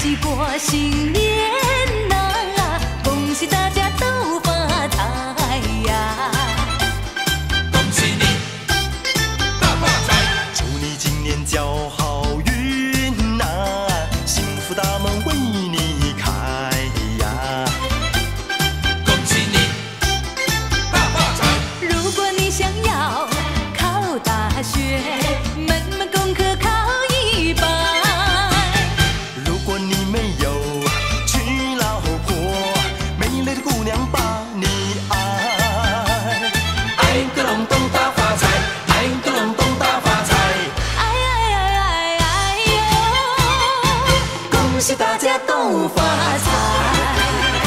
喜过新年呐，恭喜大家都发财呀！ 恭喜你大发财， 祝你今年交好运呐，幸福大门为你开呀！ 恭喜你大发财， 如果你想要考大学，门门功课考一百。 如果你没有娶老婆，美丽的姑娘把你爱。 哎个隆咚大发财，哎个隆咚大发财， 哎哎哎哎哎呦！恭喜大家都发财！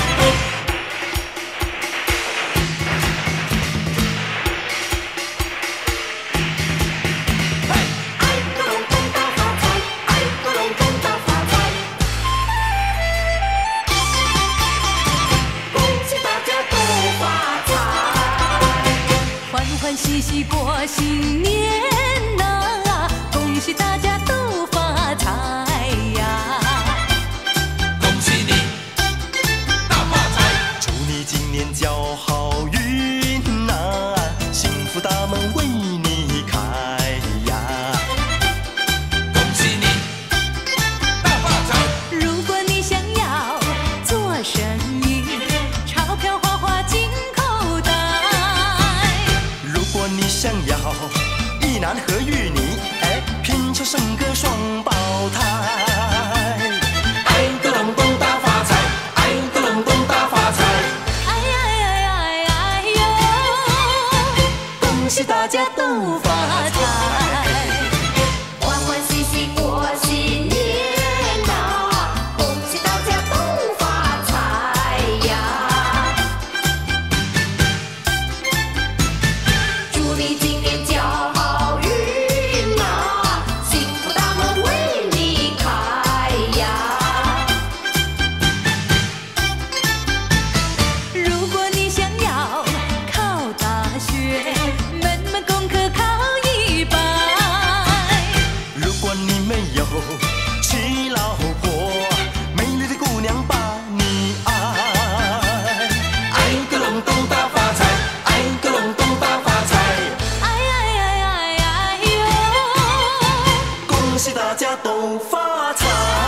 欢欢喜喜过新年呐，恭喜大家都发财呀！ 恭喜你大发财， 祝你今年交好运呐，幸福大门为你开呀！ 恭喜你大发财， 如果你想要做生意，钞票花花进口袋。 如果你想要一男合玉女，哎，拼凑生个双胞胎。 哎个隆咚大发财，哎个隆咚大发财， 哎哎哎哎哎呦！恭喜大家都发财！ 欢欢喜喜过新年呐，恭喜大家都发财呀！祝你今年交好运呐，幸福大门为你开呀！ 如果你想要考大学，门门功课考一百。 如果你没有娶老婆，美丽的姑娘把你爱。 哎个隆咚大发财，哎个隆咚大发财， 哎哎哎哎哎呦！ 恭喜大家都发财。